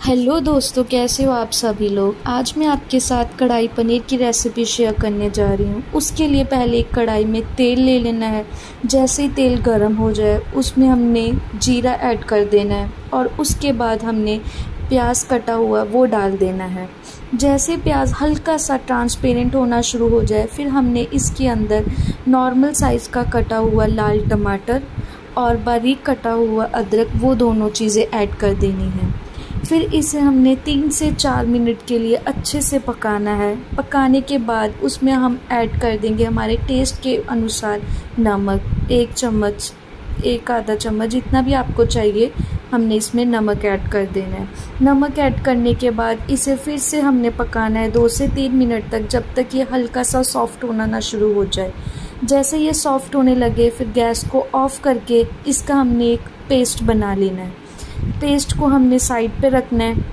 Hello दोस्तों, कैसे हो आप सभी लोग। आज मैं आपके साथ कढ़ाई पनीर की रेसिपी शेयर करने जा रही हूँ। उसके लिए पहले एक कढ़ाई में तेल ले लेना है। जैसे ही तेल गर्म हो जाए उसमें हमने जीरा ऐड कर देना है और उसके बाद हमने प्याज कटा हुआ वो डाल देना है। जैसे प्याज हल्का सा ट्रांसपेरेंट होना शुरू हो जाए फिर हमने इसके अंदर नॉर्मल साइज़ का कटा हुआ लाल टमाटर और बारीक कटा हुआ अदरक वो दोनों चीज़ें ऐड कर देनी है। फिर इसे हमने 3 से 4 मिनट के लिए अच्छे से पकाना है। पकाने के बाद उसमें हम ऐड कर देंगे हमारे टेस्ट के अनुसार नमक, 1 चम्मच, 1 आधा चम्मच, जितना भी आपको चाहिए हमने इसमें नमक ऐड कर देना है। नमक ऐड करने के बाद इसे फिर से हमने पकाना है 2 से 3 मिनट तक, जब तक ये हल्का सा सॉफ्ट होना ना शुरू हो जाए। जैसे ये सॉफ्ट होने लगे फिर गैस को ऑफ करके इसका हमने एक पेस्ट बना लेना है। पेस्ट को हमने साइड पे रखना है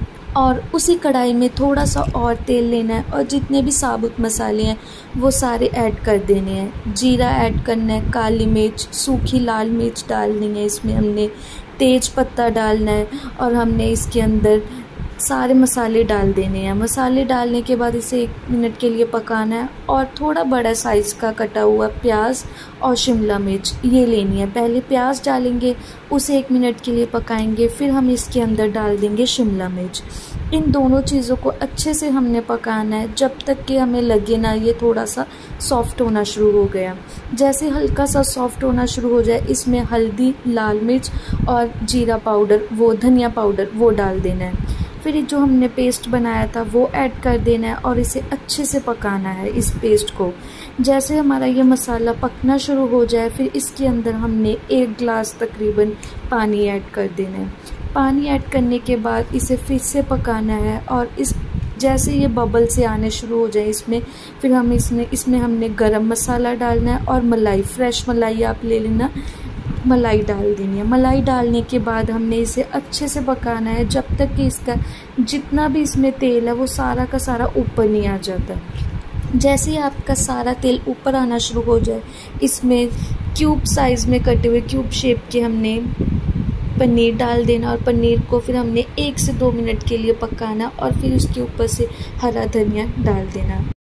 और उसी कढ़ाई में थोड़ा सा और तेल लेना है और जितने भी साबुत मसाले हैं वो सारे ऐड कर देने हैं। जीरा ऐड करना है, काली मिर्च, सूखी लाल मिर्च डालनी है, इसमें हमने तेज पत्ता डालना है और हमने इसके अंदर सारे मसाले डाल देने हैं। मसाले डालने के बाद इसे 1 मिनट के लिए पकाना है और थोड़ा बड़ा साइज़ का कटा हुआ प्याज और शिमला मिर्च ये लेनी है। पहले प्याज डालेंगे, उसे 1 मिनट के लिए पकाएंगे, फिर हम इसके अंदर डाल देंगे शिमला मिर्च। इन दोनों चीज़ों को अच्छे से हमने पकाना है जब तक कि हमें लगे ना ये थोड़ा सा सॉफ्ट होना शुरू हो गया। जैसे हल्का सा सॉफ्ट होना शुरू हो जाए इसमें हल्दी, लाल मिर्च और जीरा पाउडर वो धनिया पाउडर वो डाल देना है। फिर जो हमने पेस्ट बनाया था वो ऐड कर देना है और इसे अच्छे से पकाना है इस पेस्ट को। जैसे हमारा ये मसाला पकना शुरू हो जाए फिर इसके अंदर हमने 1 गिलास तकरीबन पानी ऐड कर देना है। पानी ऐड करने के बाद इसे फिर से पकाना है और जैसे ये बबल से आने शुरू हो जाए इसमें फिर हम इसमें हमने गरम मसाला डालना है और मलाई, फ्रेश मलाई आप ले लेना, मलाई डाल देनी है। मलाई डालने के बाद हमने इसे अच्छे से पकाना है जब तक कि इसका जितना भी इसमें तेल है वो सारा का सारा ऊपर नहीं आ जाता। जैसे ही आपका सारा तेल ऊपर आना शुरू हो जाए इसमें क्यूब साइज़ में कटे हुए क्यूब शेप के हमने पनीर डाल देना और पनीर को फिर हमने 1 से 2 मिनट के लिए पकाना और फिर उसके ऊपर से हरा धनिया डाल देना।